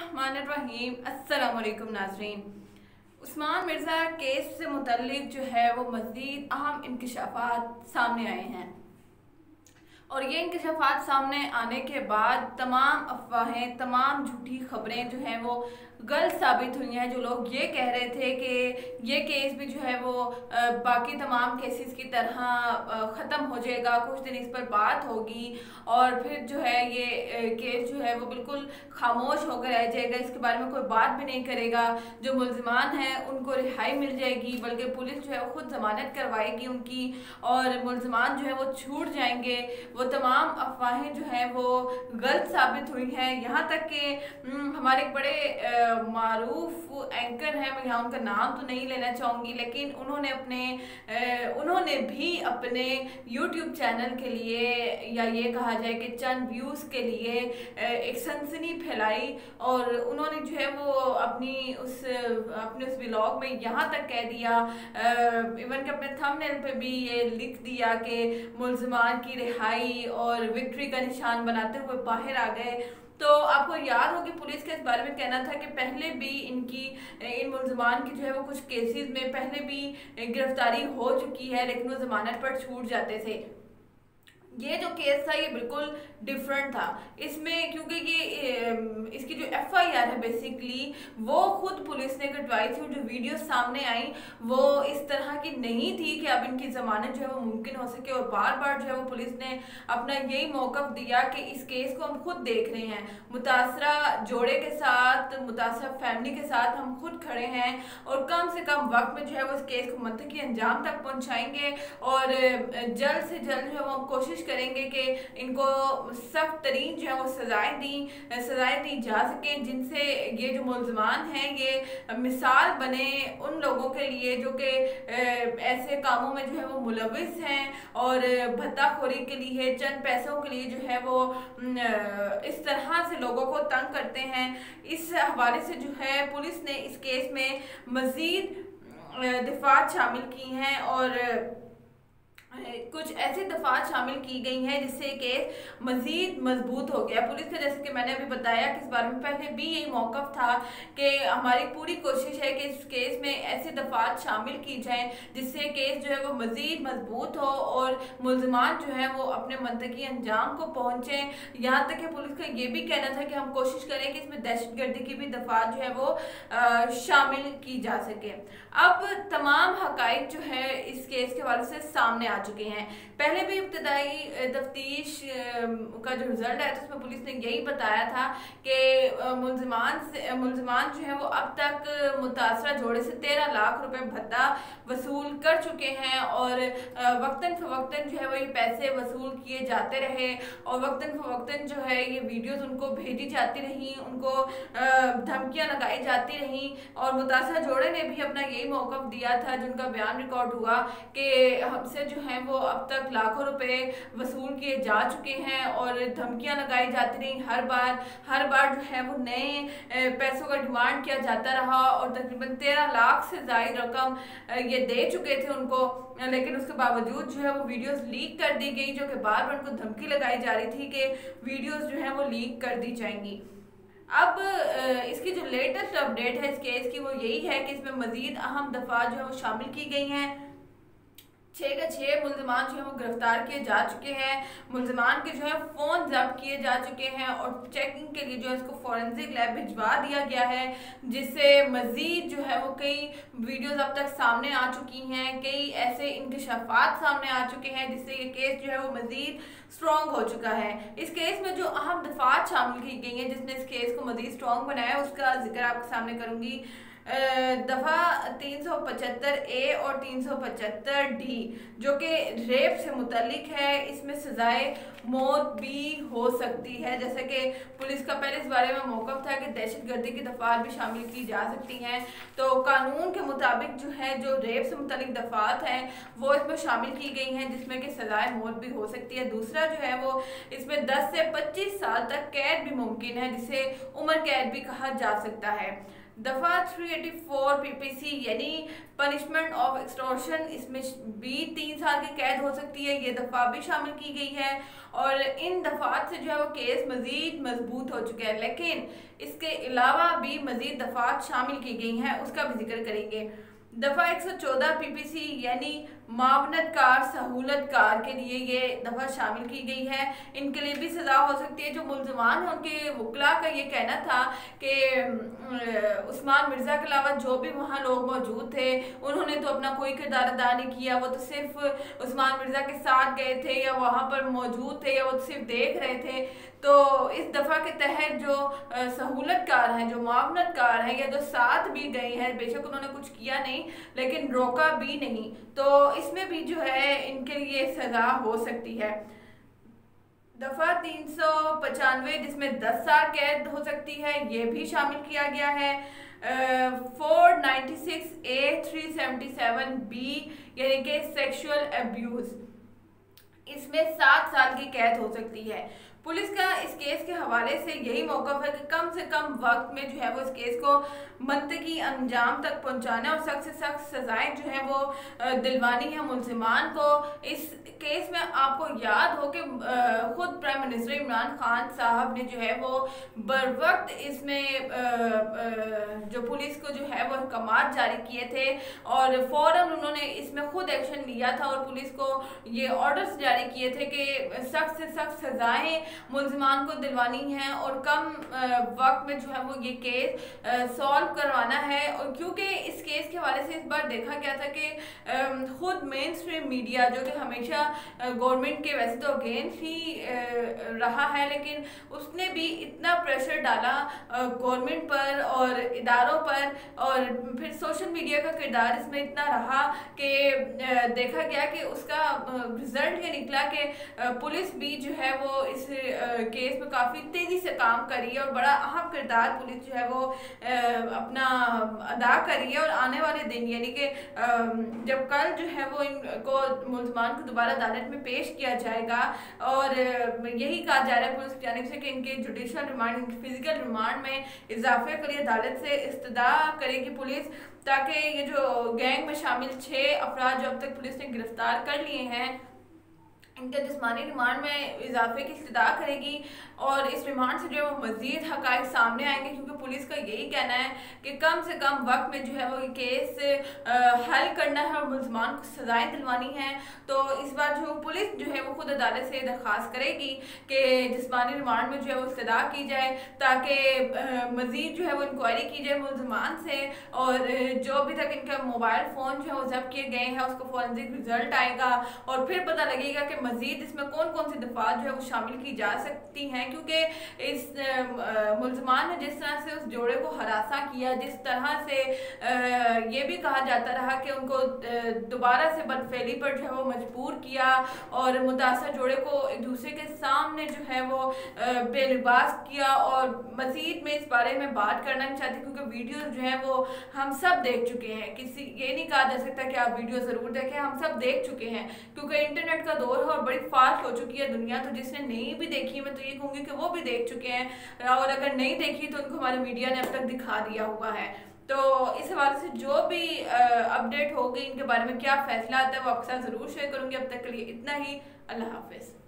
बिस्मिल्लाहिर्रहमानिर्रहीम। अस्सलाम वालेकुम नाज़रीन। उस्मान मिर्ज़ा केस से मुतल्लिक जो है वो मज़ीद अहम इंकशाफात सामने आए हैं और ये इंकशाफात सामने आने के बाद तमाम अफवाहें, तमाम झूठी खबरें जो हैं वो गलत साबित हुई हैं। जो लोग ये कह रहे थे कि ये केस भी जो है वो बाकी तमाम केसेस की तरह ख़त्म हो जाएगा, कुछ दिन इस पर बात होगी और फिर जो है ये केस जो है वो बिल्कुल खामोश होकर रह जाएगा, इसके बारे में कोई बात भी नहीं करेगा, जो मुल्ज़िमान हैं उनको रिहाई मिल जाएगी, बल्कि पुलिस जो है वो खुद जमानत करवाएगी उनकी और मुल्ज़िमान जो है वो छूट जाएंगे। वो तमाम अफवाहें जो हैं वो गलत साबित हुई हैं। यहाँ तक कि हमारे एक बड़े मारूफ एंकर हैं, मैं यहाँ उनका नाम तो नहीं लेना चाहूँगी, लेकिन उन्होंने भी अपने यूट्यूब चैनल के लिए या ये कहा जाए कि चंद व्यूज़ के लिए एक सनसनी फैलाई और उन्होंने जो है वो अपने उस व्लॉग में यहाँ तक कह दिया, इवन के अपने थंबनेल पे भी ये लिख दिया कि मुल्ज़िमान की रिहाई और विक्ट्री का निशान बनाते हुए बाहर आ गए। तो आपको याद हो कि पुलिस का इस बारे में कहना था कि पहले भी इन मुल्ज़िमान की जो है वो कुछ केसेस में पहले भी गिरफ्तारी हो चुकी है, लेकिन वो जमानत पर छूट जाते थे। ये जो केस था ये बिल्कुल डिफरेंट था इसमें, क्योंकि ये इसकी जो एफआईआर है बेसिकली वो खुद पुलिस ने कटवाई थी और जो वीडियो सामने आई वो इस तरह की नहीं थी कि अब इनकी जमानत जो है वो मुमकिन हो सके। और बार बार जो है वो पुलिस ने अपना यही मौक़िफ़ दिया कि इस केस को हम खुद देख रहे हैं, मुतासरा जोड़े के साथ, मुतासरा फैमिली के साथ हम खुद खड़े हैं और कम से कम वक्त में जो है वो इस केस को मंतकी अंजाम तक पहुँचाएंगे और जल्द से जल्द जो है वो कोशिश करेंगे कि इनको सख्त तरीन जो है वो सजाएं दी जा सके, जिनसे ये जो मुल्ज़िमान हैं ये मिसाल बने उन लोगों के लिए जो कि ऐसे कामों में जो है वो मुलविस हैं और भत्ताखोरी के लिए, चंद पैसों के लिए जो है वो इस तरह से लोगों को तंग करते हैं। इस हवाले से जो है पुलिस ने इस केस में मज़ीद दफ़ात शामिल की हैं और कुछ ऐसी दफात शामिल की गई हैं जिससे केस मज़ीद मजबूत हो गया। पुलिस का जैसे कि मैंने अभी बताया कि इस बारे में पहले भी यही मौक़िफ़ था कि हमारी पूरी कोशिश है कि इस केस में ऐसी दफात शामिल की जाएं जिससे केस जो है वो मज़ीद मजबूत हो और मुल्ज़िमान जो है वो अपने मंतकी अंजाम को पहुँचें। यहाँ तक कि पुलिस का ये भी कहना था कि हम कोशिश करें कि इसमें दहशतगर्दी की भी दफात जो है वो शामिल की जा सके। अब तमाम हक़ाइक़ जो है इस केस के हवाले से सामने आ चुके हैं। पहले भी इब्तदाई तफ्तीश का जो रिजल्ट आया था उसमें पुलिस ने यही बताया था कि मुल्ज़िमान जो है वो अब तक मुतासरा जोड़े से 13 लाख रुपए भत्ता वसूल कर चुके हैं और वक्तन फ़वक्तन जो है वो ये पैसे वसूल किए जाते रहे और वक्तन फ़वक्तन जो है ये वीडियोस उनको भेजी जाती रहीं, उनको धमकियां लगाई जाती रहीं और मुतासरा जोड़े ने भी अपना यही मौक़िफ़ दिया था, जिनका बयान रिकॉर्ड हुआ कि हमसे जो है वो अब तक लाखों रुपए वसूल किए जा चुके हैं और धमकियां लगाई जाती रहीं। हर बार जो है वो नए पैसों का डिमांड किया जाता रहा और तकरीबन 13 लाख से ज़ायद रकम ये दे चुके थे उनको, लेकिन उसके बावजूद जो है वो वीडियोस लीक कर दी गई, जो कि बार बार उनको धमकी लगाई जा रही थी कि वीडियोस जो है वो लीक कर दी जाएंगी। अब इसकी जो लेटेस्ट अपडेट है इस केस की वो यही है कि इसमें मज़ीद अहम दफ़ा जो है वो शामिल की गई हैं। 6 के 6 मुल्ज़िमान जो है वो गिरफ्तार किए जा चुके हैं। मुल्ज़िमान के जो है फ़ोन जब्त किए जा चुके हैं और चेकिंग के लिए जो है इसको फॉरेंसिक लैब भिजवा दिया गया है, जिससे मज़ीद जो है वो कई वीडियोस अब तक सामने आ चुकी हैं, कई ऐसे इंकशाफात सामने आ चुके हैं जिससे ये केस जो है वो मज़ीद स्ट्रॉन्ग हो चुका है। इस केस में जो अहम दफ़ात शामिल की गई हैं जिसने इस केस को मज़ीद स्ट्रॉन्ग बनाया उसका जिक्र आपके सामने करूँगी। दफ़ा 375A और 375D जो कि रेप से मुतल्लिक है, इसमें सजाए मौत भी हो सकती है। जैसे कि पुलिस का पहले इस बारे में मौक़िफ़ था कि दहशतगर्दी की दफ़ात भी शामिल की जा सकती हैं, तो कानून के मुताबिक जो है जो रेप से मुतल्लिक दफ़ात हैं वो इसमें शामिल की गई हैं जिसमें कि सजाए मौत भी हो सकती है। दूसरा जो है वो इसमें 10 से 25 साल तक कैद भी मुमकिन है, जिसे उम्र कैद भी कहा जा सकता है। दफ़ा 384 पीपीसी यानी पनिशमेंट ऑफ एक्सटॉर्शन, इसमें भी 3 साल की कैद हो सकती है, ये दफ़ा भी शामिल की गई है। और इन दफ़ात से जो है वो केस मज़ीद मजबूत हो चुके हैं, लेकिन इसके अलावा भी मज़ीद दफ़ात शामिल की गई हैं, उसका भी जिक्र करेंगे। दफ़ा 114 पीपीसी यानी मावनत कार सहूलत कार के लिए ये दफ़ा शामिल की गई है। इनके लिए भी सज़ा हो सकती है। जो मुल्ज़मान हैं उनके वकला का ये कहना था कि उस्मान मिर्ज़ा के अलावा जो भी वहाँ लोग मौजूद थे उन्होंने तो अपना कोई किरदार अदा नहीं किया, वो तो सिर्फ उस्मान मिर्ज़ा के साथ गए थे या वहाँ पर मौजूद थे या वो तो सिर्फ देख रहे थे। तो इस दफ़ा के तहत जो सहूलत कार हैं, जो मावनत कार हैं या जो साथ भी गए हैं, बेशक उन्होंने कुछ किया नहीं लेकिन रोका भी नहीं, तो इसमें भी जो है इनके लिए सज़ा हो सकती है। दफ़ा 395 जिसमें 10 साल कैद हो सकती है, ये भी शामिल किया गया है। 496A 377B यानी कि सेक्सुअल अब्यूज़, इसमें 7 साल की कैद हो सकती है। पुलिस का इस केस के हवाले से यही मौक़िफ़ है कि कम से कम वक्त में जो है वो इस केस को मंतकी अंजाम तक पहुंचाना और सख्त से सख्त सजाएं जो है वो दिलवानी है मुल्ज़िमान को। इस केस में आपको याद हो कि खुद प्राइम मिनिस्टर इमरान खान साहब ने जो है वो बर वक्त इसमें जो पुलिस को जो है वो अहकामात जारी किए थे और फ़ौरन उन्होंने इसमें खुद एक्शन लिया था और पुलिस को ये ऑर्डर्स जारी किए थे कि सख्त से सख्त सजाएं मुल्ज़िमान को दिलवानी है और कम वक्त में जो है वो ये केस सॉल्व करवाना है। और क्योंकि इस केस के हवाले से इस बार देखा गया था कि खुद मेन स्ट्रीम मीडिया जो कि हमेशा गवर्नमेंट के वैसे तो अगेंस्ट ही रहा है, लेकिन उसने भी इतना प्रेशर डाला गवर्नमेंट पर और इदारों पर, और फिर सोशल मीडिया का किरदार इसमें इतना रहा कि देखा गया कि उसका रिजल्ट ये निकला कि पुलिस भी जो है वो इस केस में काफ़ी तेज़ी से काम करी है और बड़ा अहम किरदार पुलिस जो है वो अपना अदा करी है। और आने वाले दिन यानी कि जब कल जो है वो इनको मुल्ज़मान को दोबारा अदालत में पेश किया जाएगा और यही कहा जा रहा है पुलिस की जानिब से कि इनके जुडिशल रिमांड, इनके फिजिकल रिमांड में इजाफे के लिए अदालत से इस्तदा करेगी पुलिस, ताकि ये जो गैंग में शामिल 6 अफराद जो अब तक पुलिस ने गिरफ्तार कर लिए हैं इनके जिस्मानी रिमांड में इजाफे की इस्तदा करेगी और इस रिमांड से जो है वो मज़ीद हक़ाइक़ सामने आएंगे, क्योंकि पुलिस का यही कहना है कि कम से कम वक्त में जो है वो ये केस हल करना है और मुल्ज़मान को सज़ाएँ दिलवानी हैं। तो इस बार जो पुलिस जो है वो खुद अदालत से दरख्वास्त करेगी कि जिस्मानी रिमांड में जो है वो इस्तदा की जाए ताकि मज़ीद जो है वो इंक्वायरी की जाए मुल्ज़मान से और जो अभी तक इनका मोबाइल फ़ोन जो है वो जब्त किए गए हैं उसको फॉरेंसिक रिजल्ट आएगा और फिर पता लगेगा कि मज़ीद इसमें कौन कौन सी दफ़ात जो है वो शामिल की जा सकती हैं। क्योंकि इस मुल्ज़मान ने जिस तरह से उस जोड़े को हरासा किया, जिस तरह से ये भी कहा जाता रहा कि उनको दोबारा से बदफेली पर जो है वो मजबूर किया और मुतासर जोड़े को एक दूसरे के सामने जो है वो बेलिबास किया, और मज़ीद में इस बारे में बात करना नहीं चाहती क्योंकि वीडियो जो है वो हम सब देख चुके हैं। किसी ये नहीं कहा जा सकता कि आप वीडियो ज़रूर देखें, हम सब देख चुके हैं क्योंकि इंटरनेट का दौर है और बड़ी फास्ट हो चुकी है दुनिया। तो जिसने नहीं भी देखी मैं तो ये कहूँगी कि वो भी देख चुके हैं और अगर नहीं देखी तो उनको हमारे मीडिया ने अब तक दिखा दिया हुआ है। तो इस हवाले से जो भी अपडेट होगी इनके बारे में क्या फ़ैसला आता है वो आपके साथ ज़रूर शेयर करूँगी। अब तक के लिए इतना ही। अल्लाह हाफ़िज़।